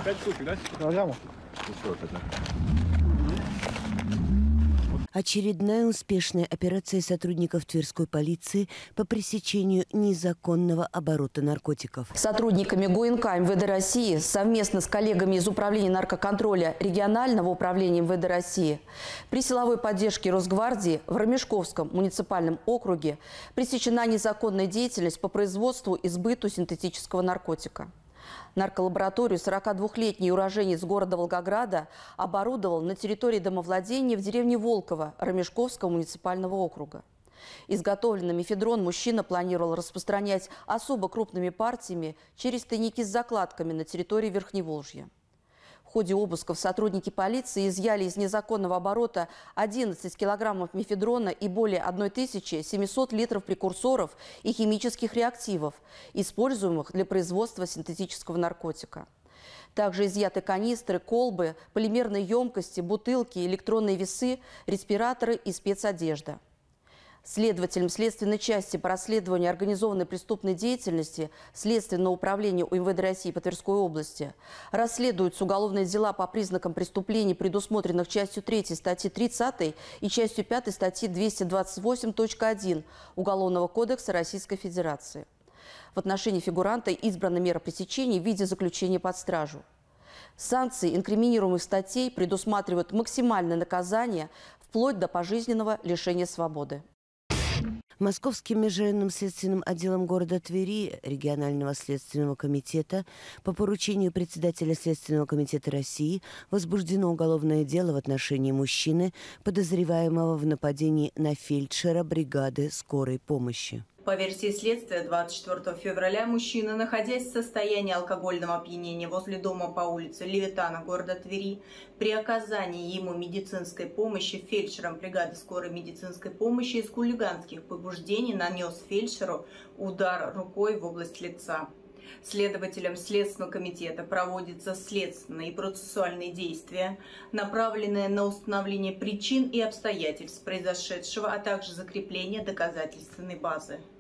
5 штук, да? Очередная успешная операция сотрудников Тверской полиции по пресечению незаконного оборота наркотиков. Сотрудниками ГУНК МВД России совместно с коллегами из Управления наркоконтроля регионального управления МВД России при силовой поддержке Росгвардии в Ромешковском муниципальном округе пресечена незаконная деятельность по производству и сбыту синтетического наркотика. Нарколабораторию 42-летний уроженец города Волгограда оборудовал на территории домовладения в деревне Волково Ромешковского муниципального округа. Изготовленный мефедрон мужчина планировал распространять особо крупными партиями через тайники с закладками на территории Верхневолжья. В ходе обысков сотрудники полиции изъяли из незаконного оборота 11 килограммов мефедрона и более 1700 литров прекурсоров и химических реактивов, используемых для производства синтетического наркотика. Также изъяты канистры, колбы, полимерные емкости, бутылки, электронные весы, респираторы и спецодежда. Следователям следственной части по расследованию организованной преступной деятельности Следственного управления УМВД России по Тверской области расследуются уголовные дела по признакам преступлений, предусмотренных частью 3 статьи 30 и частью 5 статьи 228.1 Уголовного кодекса Российской Федерации. В отношении фигуранта избрана мера пресечения в виде заключения под стражу. Санкции инкриминируемых статей предусматривают максимальное наказание вплоть до пожизненного лишения свободы. Московским межрайонным следственным отделом города Твери регионального следственного комитета по поручению председателя Следственного комитета России возбуждено уголовное дело в отношении мужчины, подозреваемого в нападении на фельдшера бригады скорой помощи. По версии следствия, 24 февраля мужчина, находясь в состоянии алкогольного опьянения возле дома по улице Левитана города Твери, при оказании ему медицинской помощи фельдшером бригады скорой медицинской помощи из хулиганских побуждений нанес фельдшеру удар рукой в область лица. Следователям Следственного комитета проводятся следственные и процессуальные действия, направленные на установление причин и обстоятельств произошедшего, а также закрепление доказательственной базы.